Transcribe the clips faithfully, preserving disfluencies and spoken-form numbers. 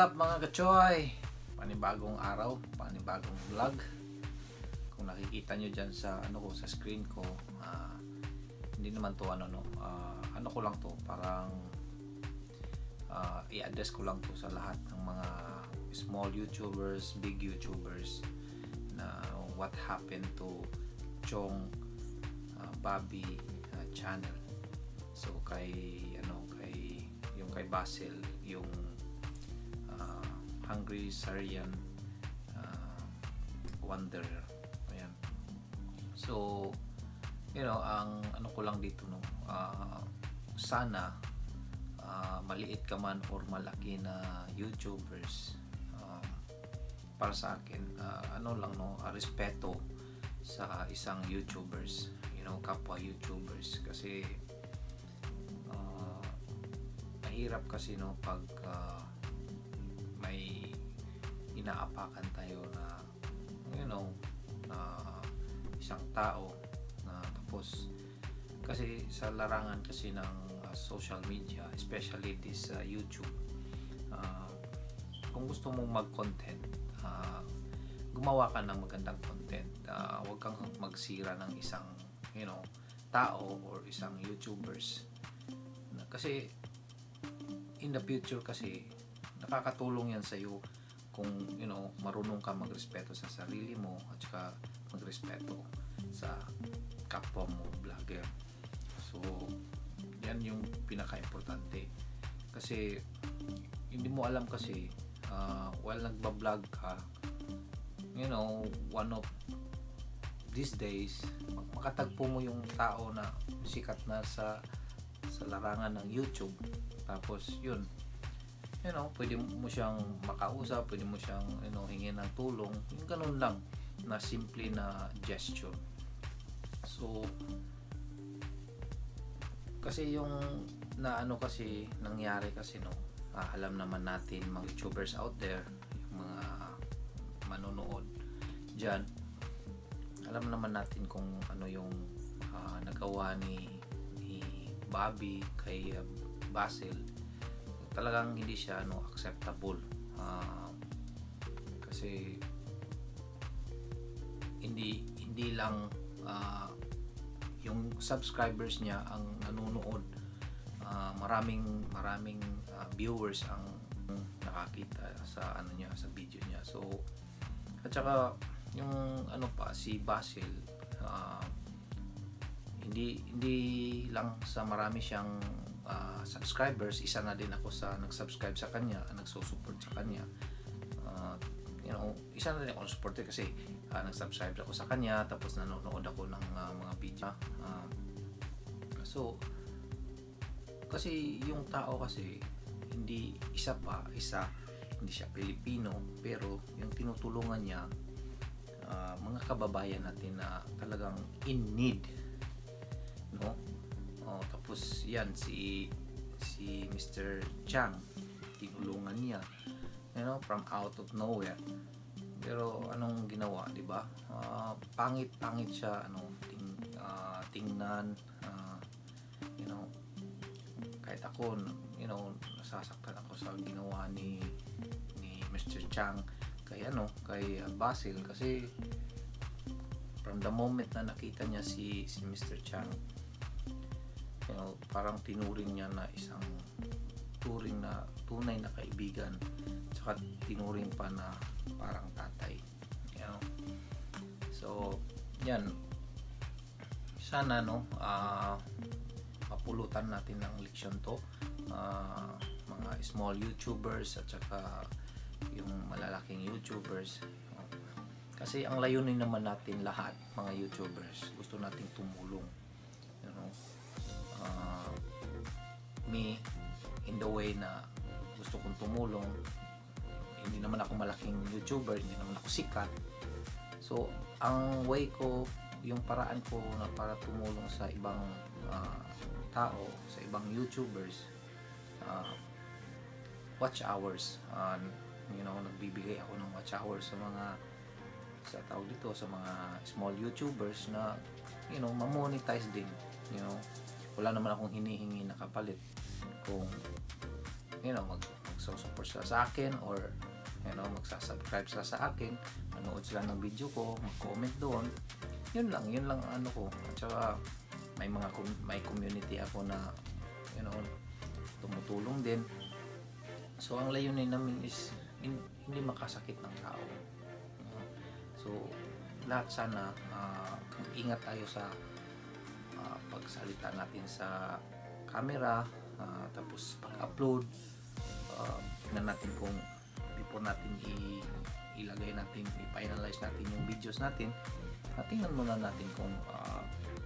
up mga kachoy? Panibagong araw, panibagong vlog. Kung nakikita nyo dyan sa ano ko, sa screen ko, uh, hindi naman to ano no, uh, ano ko lang to, parang uh, i-address ko lang to sa lahat ng mga small YouTubers, big YouTubers na what happened to Chong uh, Bobby uh, channel. So kay ano, kay yung kay Basil, yung uh, Hungry Syrian uh, Wanderer. Ayan. So, you know, ang ano ko lang dito no, uh, sana uh, maliit ka man or malaki na YouTubers, uh, para sa akin, uh, ano lang no, uh, respeto sa isang YouTubers, you know, kapwa YouTubers, kasi uh, mahirap kasi no pag uh, may inaapakan tayo na, you know, na isang tao na tapos kasi sa larangan kasi ng uh, social media, especially this uh, YouTube, uh, kung gusto mong mag-content, uh, gumawa ka ng magandang content, uh, huwag kang magsira ng isang, you know, tao or isang YouTubers na, kasi in the future kasi nakakatulong yan sa iyo kung, you know, marunong ka magrespeto sa sarili mo at saka magrespeto sa kapwa mo vlogger. So yan yung pinaka-importante, kasi hindi mo alam kasi uh, while nagba-vlog ka, you know, one of these days makatagpo mo yung tao na sikat na sa sa larangan ng YouTube, tapos yun, you know, pwede mo siyang makausap, pwede mo siyang, you know, hingin ng tulong, yung ganun lang na simple na gesture. So kasi yung na ano kasi nangyari kasi no, ah, alam naman natin mga YouTubers out there, yung mga manonood dyan, alam naman natin kung ano yung uh, nagawa ni, ni Bobby kay uh, Basil. Talagang hindi siya ano, acceptable, uh, kasi hindi hindi lang uh, yung subscribers niya ang nanonood, uh, maraming maraming uh, viewers ang nakakita sa ano niya, sa video niya. So at saka yung ano pa, si Basil, uh, hindi hindi lang sa marami siyang uh, subscribers, isa na din ako sa nag-subscribe sa kanya, nagsusupport sa kanya. Uh, you know, isa na din ako supporter kasi uh, nag-subscribe ako sa kanya, tapos nanonood ako ng uh, mga video. Uh, so kasi yung tao kasi hindi isa pa, isa hindi siya Pilipino, pero yung tinutulungan niya uh, mga kababayan natin na talagang in need, no? Oh, tapos yan si si Mister Chang, tinulungan niya, you know, from out of nowhere. Pero anong ginawa, di ba? Uh, pangit-pangit siya, ano, ting, uh, tingnan, uh, you know, kahit ako, you know, nasasaktan ako sa ginawa ni ni Mister Chang kay ano, kay uh, Basil, kasi from the moment na nakita niya si si Mister Chang, you know, parang tinuring niya na isang turing na tunay na kaibigan, tsaka tinuring pa na parang tatay, you know. So yan, sana no, uh, mapulutan natin ng leksyon to, uh, mga small YouTubers at saka yung malalaking YouTubers, uh, kasi ang layunin naman natin lahat mga YouTubers, gusto nating tumulong, you know. Uh, me, in the way na gusto kong tumulong, hindi naman ako malaking YouTuber, hindi naman ako sikat, so ang way ko, yung paraan ko na para tumulong sa ibang uh, tao, sa ibang YouTubers, uh, watch hours, uh, you know, nagbibigay ako ng watch hours sa mga, sa tawag dito, sa mga small YouTubers na, you know, ma-monetize din, you know. Wala naman akong hinihingi na kapalit kung, you know, mag magsusupport sila sa akin, or you know, magsasubscribe sila sa akin, manood sila ng video ko, mag-comment doon. Yun lang, yun lang ano ko. At saka may mga may community ako na you know, tumutulong din. So ang layunin namin is hindi makasakit ng tao. You know? So lahat sana uh, ingat tayo sa uh, pagsalita natin sa camera, uh, tapos pag-upload, uh, tingnan natin kung before natin i ilagay natin, i-finalize natin yung videos natin, at tingnan muna natin kung uh,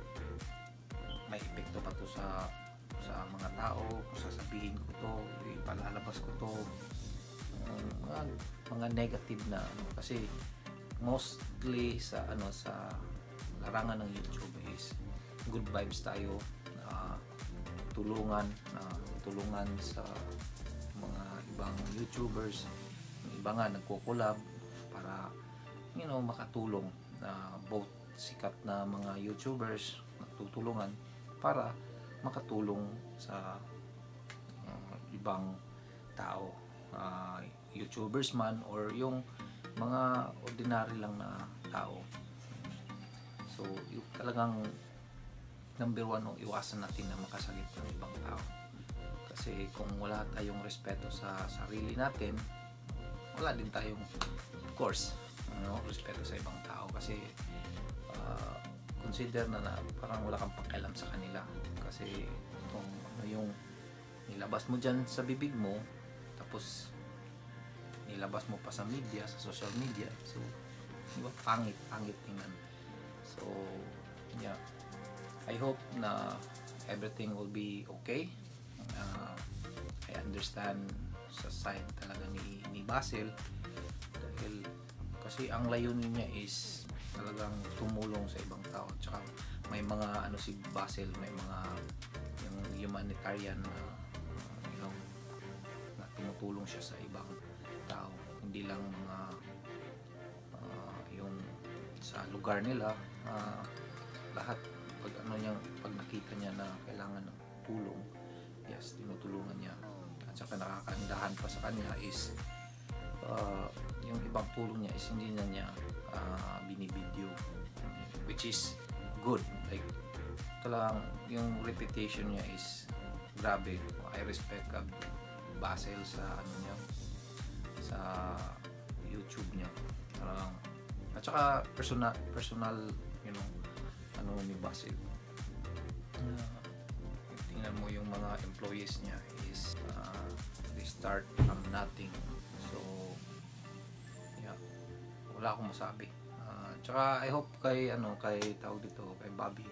may epekto pa to sa sa mga tao, kung sasabihin ko to, ipalalabas ko to, um, mga, mga negative na ano, kasi mostly sa ano sa larangan ng YouTube is good vibes tayo, uh, tulungan na uh, tulungan sa mga ibang YouTubers, yung iba nga nagko-collab para you know makatulong na uh, both sikat na mga YouTubers nagtutulungan para makatulong sa uh, ibang tao, uh, YouTubers man or yung mga ordinary lang na tao. So yung talagang number one, no, iwasan natin na makasakit ng ibang tao, kasi kung wala tayong respeto sa sarili natin, wala din tayong of course ano, respeto sa ibang tao, kasi uh, consider na, na parang wala kang pakialam sa kanila, kasi kung ano yung nilabas mo dyan sa bibig mo, tapos nilabas mo pa sa media, sa social media, so diba, pangit, pangit tingnan. So yeah, I hope na everything will be okay. uh, I understand sa side talaga ni, ni Basil, dahil kasi ang layunin niya is talagang tumulong sa ibang tao. Tsaka may mga ano si Basil, may mga yung humanitarian na uh, you know, na tumutulong siya sa ibang tao, hindi lang mga uh, yung sa lugar nila, uh, lahat pag ano niya, pag nakita niya na kailangan ng tulong, yes, tinutulungan niya. At saka nakakaandahan pa sa kanya is uh, yung ibang tulong niya is hindi na niya uh, binibideo, which is good. Like talagang yung reputation niya is grabe. I respect uh, Basil sa ano niya, sa YouTube niya. Uh, at saka personal personal you know ano ni Basil, uh, tingnan mo yung mga employees niya is uh, they start from nothing. So yeah, wala akong masabi. Uh, tsaka I hope kay ano kay tawag dito kay Bobby,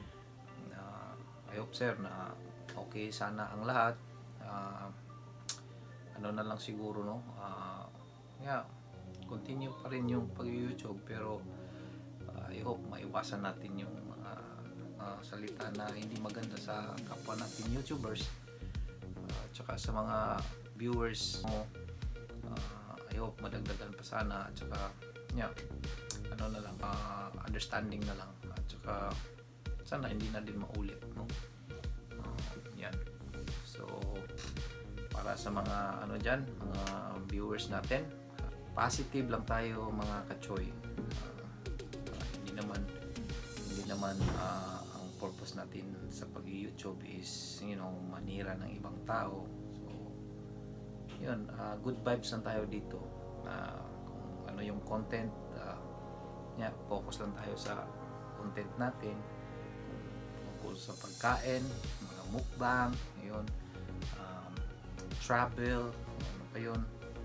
uh, I hope sir na okay sana ang lahat. Uh, ano na lang siguro no, uh, yeah, continue pa rin yung pag-YouTube, pero uh, I hope maiwasan natin yung mga uh, salita na hindi maganda sa kapwa natin YouTubers, uh, tsaka sa mga viewers mo. uh, I hope madagdagan pa sana, at tsaka yeah, ano na lang, uh, understanding na lang, at tsaka sana hindi na din maulit, no? Uh, yan. So para sa mga ano dyan, mga viewers natin, positive lang tayo mga kachoy. Uh, uh, hindi naman hindi naman uh, ang purpose natin sa pag-YouTube is you know manira ng ibang tao. So yun, uh, good vibes lang tayo dito. Uh, kung ano yung content, uh, yeah, focus lang tayo sa content natin tungkol sa pagkain, mga mukbang, yun, um, travel, ano pa yun,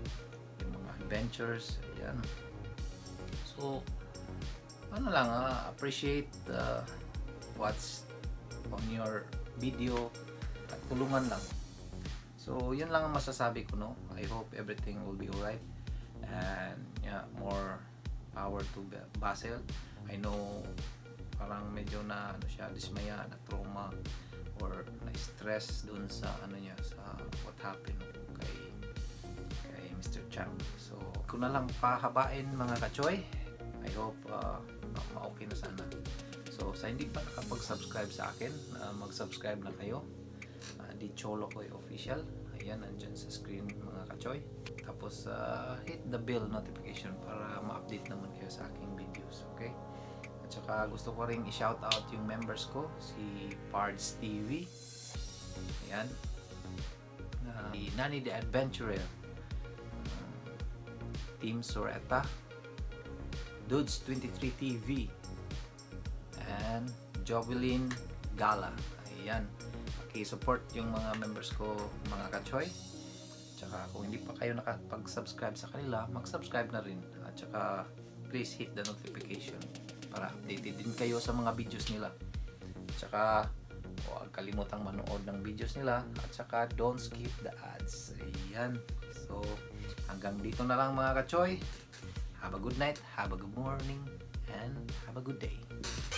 adventures, ayan. So ano lang, uh, appreciate uh, what's on your video at tulungan lang. So yun lang ang masasabi ko, no. I hope everything will be alright, and yeah, more power to Basil. I know parang medyo na ano siya, dismaya, na trauma or na stress dun sa ano niya, sa what happened kay Mister Chang. So kung na lang pahabain mga kachoy, I hope uh, ma-okay na sana. So sa hindi pa nakapag-subscribe sa akin, uh, mag-subscribe na kayo. uh, Di Cholo Koy Official, Ayan, nandyan sa screen mga kachoy. Tapos uh, hit the bell notification para ma-update naman kayo sa aking videos, okay? At saka gusto ko ring i-shout out yung members ko, si Pards T V, ayan, uh, si Nani the Adventurer, uh, Team Soreta, Dudes twenty-three T V, and Jovelyn Gala. Ayan, okay, support yung mga members ko mga kachoy. Tsaka kung hindi pa kayo nakapag-subscribe sa kanila, mag-subscribe na rin. At saka please hit the notification para updated din kayo sa mga videos nila. At saka huwag kalimutang manood ng videos nila. At saka don't skip the ads. Ayan. So hanggang dito na lang mga kachoy. Have a good night, have a good morning, and have a good day.